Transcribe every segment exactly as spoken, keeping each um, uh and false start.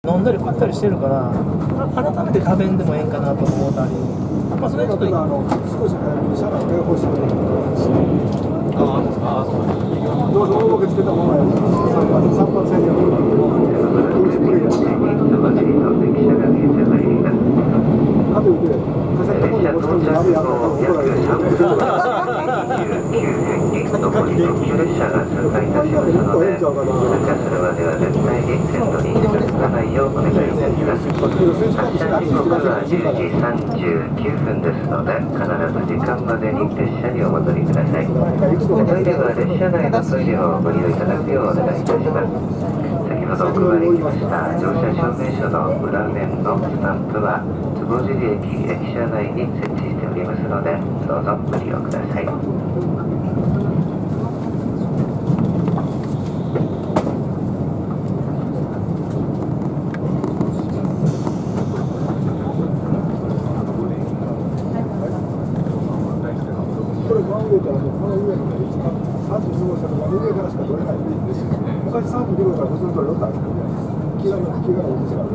飲んだり食ったりしてるから、改めて食べんでもええんかなと思ったり、まあ、それちょっとあの少し早めに車内を欲しいので。ああ、そうです。どうぞ大ボケつけたままやる。三番、三番線で。かといって、カセットコンロ持ち込んで鍋やったら怒られる。 残り特急列車が通過いたしますので、通過するまでは絶対に線路に近づかないようお願いいたします。発車時刻はじゅうじさんじゅうきゅうふんですので、必ず時間までに列車にお戻りください。トイレは列車内のトイレをご利用いただくようお願いいたします。先ほどお配りしました乗車証明書の裏面のスタンプは坪尻駅駅舎内に設置しておりますので、どうぞご利用ください。 昔さんじゅうに号から普通に取れたんですけどね、気が気がいいんですよ。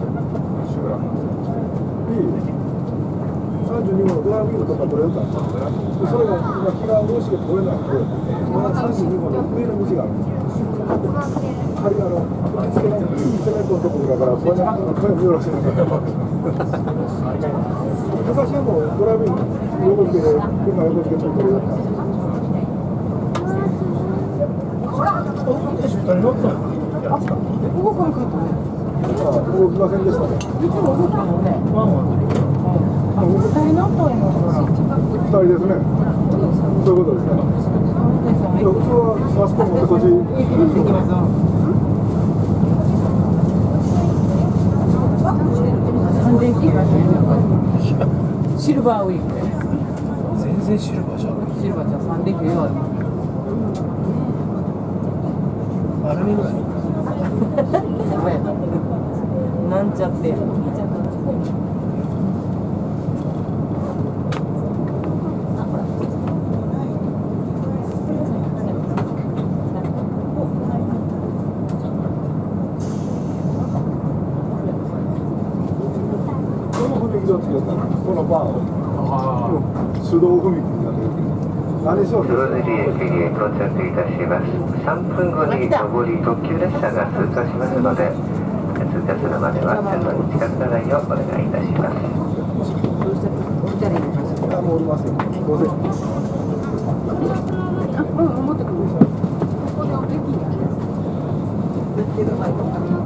さんじゅうに号のドライブとか取れたんですよ。それが今気がどうして取れなくて、まださんじゅうに号の上の道があるんですよ。仮あの受付のセメントのところだから、これ声もよろしいのかと思ってます。昔はもうドライブ横付けで、今横付け取れたんですよ。動かなかったね。動きませんでしたね。いつも動くのね。二人乗ったんよ。二人ですね。そういうことですね。普通はマスコン持ってこっち行きますよ。三連休がシルバーウィーク。全然シルバーじゃん。シルバーじゃ三連休よ。丸みぐらいなんちゃってやこの踏切をつけたこのバーを手動踏切坪尻駅に到着いたします。さんぷんごに上り特急列車が通過しますので、通過するまでは線路に近づかないようお願いいたします。 もう降りますよ。ごぜん。あ、うん、持ってくる。ここでおできや。